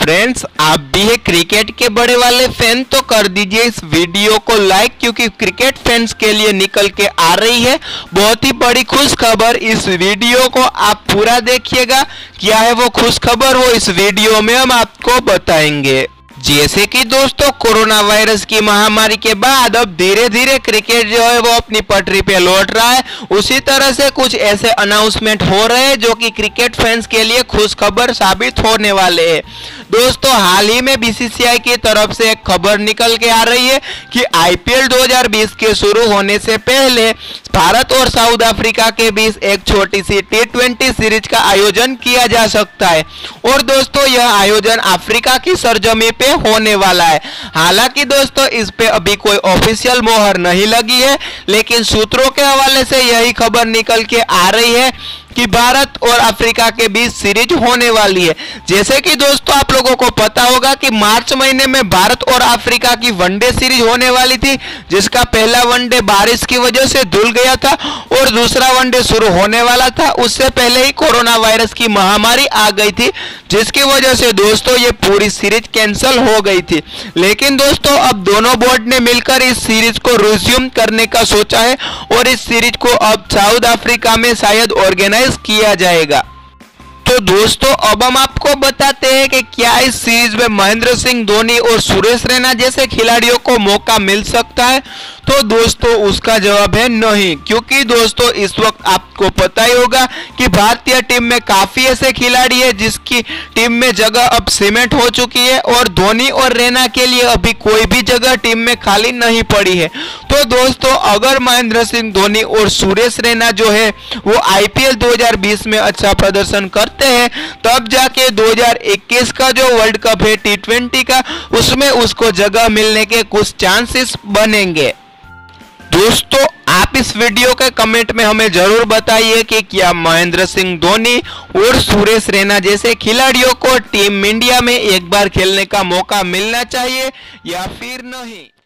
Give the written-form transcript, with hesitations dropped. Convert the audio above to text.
Friends, आप भी है क्रिकेट के बड़े वाले फैन तो कर दीजिए इस वीडियो को लाइक, क्योंकि क्रिकेट फैंस के लिए निकल के आ रही है बहुत ही बड़ी खुश खबर। इस वीडियो को आप पूरा देखिएगा, क्या है वो खुश खबर वो इस वीडियो में हम आपको बताएंगे। जैसे कि दोस्तों, कोरोना वायरस की महामारी के बाद अब धीरे धीरे क्रिकेट जो है वो अपनी पटरी पे लौट रहा है। उसी तरह से कुछ ऐसे अनाउंसमेंट हो रहे हैं जो कि क्रिकेट फैंस के लिए खुश खबर साबित होने वाले हैं। दोस्तों, हाल ही में बीसीसीआई की तरफ से एक खबर निकल के आ रही है कि आईपीएल 2020 के शुरू होने से पहले भारत और साउथ अफ्रीका के बीच एक छोटी सी T20 सीरीज का आयोजन किया जा सकता है। और दोस्तों, यह आयोजन अफ्रीका की सरजमी पे होने वाला है। हालांकि दोस्तों, इस पे अभी कोई ऑफिशियल मोहर नहीं लगी है, लेकिन सूत्रों के हवाले से यही खबर निकल के आ रही है कि भारत और अफ्रीका के बीच सीरीज होने वाली है। जैसे कि दोस्तों, आप लोगों को पता होगा कि मार्च महीने में भारत और अफ्रीका की वनडे सीरीज होने वाली थी, जिसका पहला वनडे बारिश की वजह से धुल गया था और दूसरा वनडे शुरू होने वाला था। उससे पहले ही कोरोना वायरस की महामारी आ गई थी, जिसकी वजह से दोस्तों ये पूरी सीरीज कैंसिल हो गई थी। लेकिन दोस्तों, अब दोनों बोर्ड ने मिलकर इस सीरीज को रिज्यूम करने का सोचा है और इस सीरीज को अब साउथ अफ्रीका में शायद ऑर्गेनाइज किया जाएगा। तो दोस्तों, अब हम आपको बताते हैं कि क्या इस सीरीज में महेंद्र सिंह धोनी और सुरेश रैना जैसे खिलाड़ियों को मौका मिल सकता है। तो दोस्तों, उसका जवाब है नहीं, क्योंकि दोस्तों इस वक्त आपको पता ही होगा कि भारतीय टीम में काफी ऐसे खिलाड़ी है जिसकी टीम में जगह अब सीमेंट हो चुकी है और धोनी और रैना के लिए अभी कोई भी जगह टीम में खाली नहीं पड़ी है। तो दोस्तों, अगर महेंद्र सिंह धोनी और सुरेश रैना जो है वो आईपीएल 2020 में अच्छा प्रदर्शन करते हैं, तब जाके 2021 का जो वर्ल्ड कप है T20 का, उसमें उसको जगह मिलने के कुछ चांसेस बनेंगे। दोस्तों, आप इस वीडियो के कमेंट में हमें जरूर बताइए कि क्या महेंद्र सिंह धोनी और सुरेश रैना जैसे खिलाड़ियों को टीम इंडिया में एक बार खेलने का मौका मिलना चाहिए या फिर नहीं।